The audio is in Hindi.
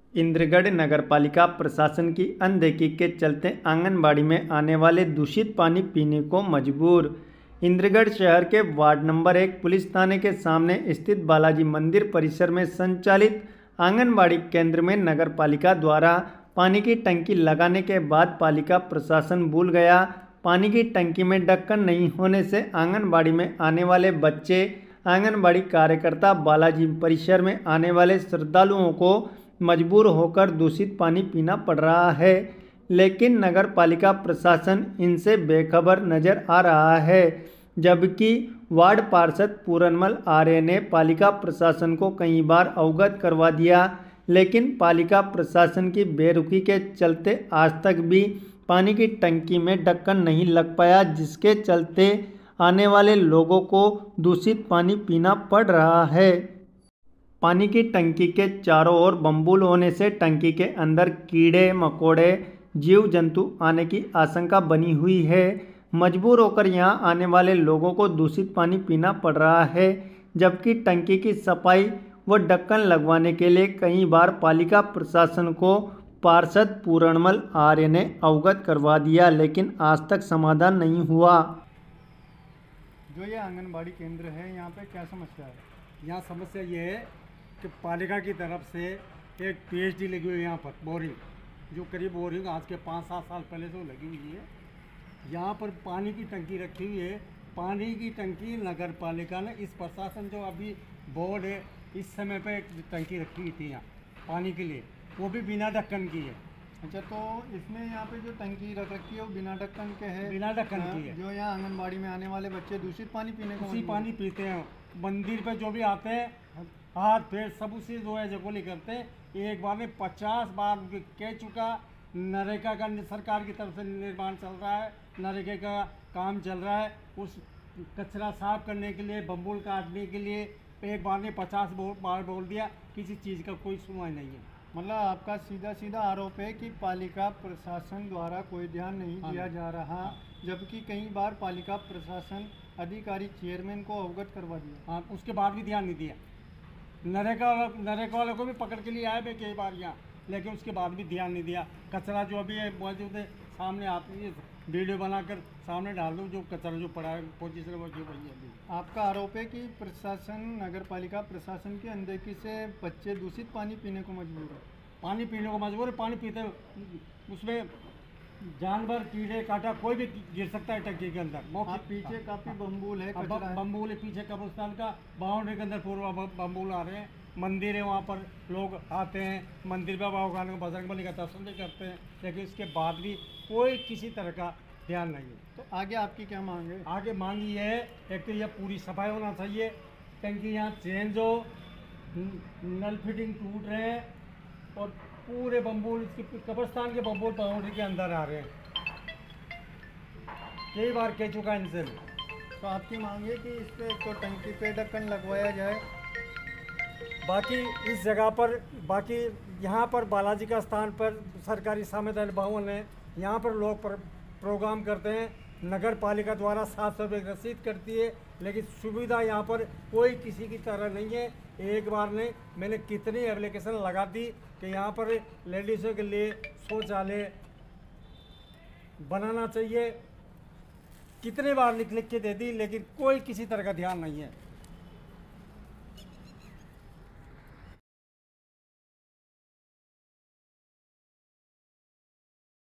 इंद्रगढ़ नगरपालिका प्रशासन की अनदेखी के चलते आंगनबाड़ी में आने वाले दूषित पानी पीने को मजबूर। इंद्रगढ़ शहर के वार्ड नंबर 1 पुलिस थाने के सामने स्थित बालाजी मंदिर परिसर में संचालित आंगनबाड़ी केंद्र में नगरपालिका द्वारा पानी की टंकी लगाने के बाद पालिका प्रशासन भूल गया। पानी की टंकी में ढक्कन नहीं होने से आंगनबाड़ी में आने वाले बच्चे, आंगनबाड़ी कार्यकर्ता, बालाजी परिसर में आने वाले श्रद्धालुओं को मजबूर होकर दूषित पानी पीना पड़ रहा है। लेकिन नगर पालिका प्रशासन इनसे बेखबर नजर आ रहा है। जबकि वार्ड पार्षद पूरनमल आर्य ने पालिका प्रशासन को कई बार अवगत करवा दिया, लेकिन पालिका प्रशासन की बेरुखी के चलते आज तक भी पानी की टंकी में ढक्कन नहीं लग पाया, जिसके चलते आने वाले लोगों को दूषित पानी पीना पड़ रहा है। पानी की टंकी के चारों ओर बम्बूल होने से टंकी के अंदर कीड़े मकोड़े, जीव जंतु आने की आशंका बनी हुई है। मजबूर होकर यहां आने वाले लोगों को दूषित पानी पीना पड़ रहा है। जबकि टंकी की सफाई व ढक्कन लगवाने के लिए कई बार पालिका प्रशासन को पार्षद पूरनमल आर्य ने अवगत करवा दिया, लेकिन आज तक समाधान नहीं हुआ। जो ये आंगनबाड़ी केंद्र है, यहाँ पे क्या समस्या है? यहाँ समस्या ये है कि पालिका की तरफ से एक पीएचडी लगी हुई है यहाँ पर बोरिंग, जो करीब बोरिंग आज के 5-7 साल पहले से लगी हुई है। यहाँ पर पानी की टंकी रखी हुई है। पानी की टंकी नगर पालिका ने, इस प्रशासन जो अभी बोर्ड है, इस समय पे एक टंकी रखी हुई थी यहाँ पानी के लिए, वो भी बिना ढक्कन की है। अच्छा, तो इसमें यहाँ पे जो टंकी रख रखी है वो बिना ढक्कन के है? बिना ढक्कन की है। जो यहाँ आंगनबाड़ी में आने वाले बच्चे दूषित पानी पीने को उसी पानी पीते हैं। मंदिर पे जो भी आते हैं हाथ पैर सब उसी जो है जगोली करते हैं। एक बार में 50 बार कह चुका। नरेगा का सरकार की तरफ से निर्माण चल रहा है, नरेगा का काम चल रहा है। उस कचरा साफ करने के लिए, बम्बूल काटने के लिए एक बार ने 50 बार बोल दिया, किसी चीज़ का कोई सुनवाई नहीं है। मतलब आपका सीधा सीधा आरोप है कि पालिका प्रशासन द्वारा कोई ध्यान नहीं दिया जा रहा, जबकि कई बार पालिका प्रशासन अधिकारी चेयरमैन को अवगत करवा दिया। हाँ, उसके बाद भी ध्यान नहीं दिया। नरेगा वालों को भी पकड़ के लिए आए थे कई बार यहाँ, लेकिन उसके बाद भी ध्यान नहीं दिया। कचरा जो अभी मौजूद है सामने आती है, वीडियो बनाकर सामने डाल दो, जो कचरा जो पड़ा है पोजीशन वो जो वही है अभी। आपका आरोप है कि प्रशासन, नगर पालिका प्रशासन की अनदेखी से बच्चे दूषित पानी पीने को मजबूर है। पानी पीने को मजबूर है। पानी पीते उसमें जानवर, कीड़े काटा कोई भी गिर सकता है टंकी के अंदर। आप पीछे काफ़ी बम्बूल है, बम्बूल है पीछे कब्रिस्तान का, बाउंड्री के अंदर पूर्व बम्बूल आ रहे हैं। मंदिर है, वहाँ पर लोग आते हैं, मंदिर पर बाबा खान को बजरंगबली का दर्शन भी करते हैं, लेकिन इसके बाद भी कोई किसी तरह का ध्यान नहीं है। तो आगे आपकी क्या मांग है? आगे मांग ये है, एक तो यह पूरी सफाई होना चाहिए, टंकी यहाँ चेंज हो, नल फिटिंग टूट रहे हैं और पूरे बम्बूल इसके कब्रिस्तान के बम्बूल बाउंड्री के अंदर आ रहे हैं। कई बार कह चुका इनसे। तो आपकी मांग है कि इस पे तो टंकी पे ढक्कन लगवाया जाए। बाकी इस जगह पर, बाकी यहाँ पर बालाजी का स्थान पर सरकारी सामुदायिक भवन है, यहाँ पर लोग प्रोग्राम करते हैं। नगर पालिका द्वारा 700 रुपये रसीद करती है, लेकिन सुविधा यहाँ पर कोई किसी की तरह नहीं है। एक बार नहीं, मैंने कितनी एप्लीकेशन लगा दी कि यहाँ पर लेडीज़ों के लिए शौचालय बनाना चाहिए, कितने बार लिख के दे दी, लेकिन कोई किसी तरह का ध्यान नहीं है।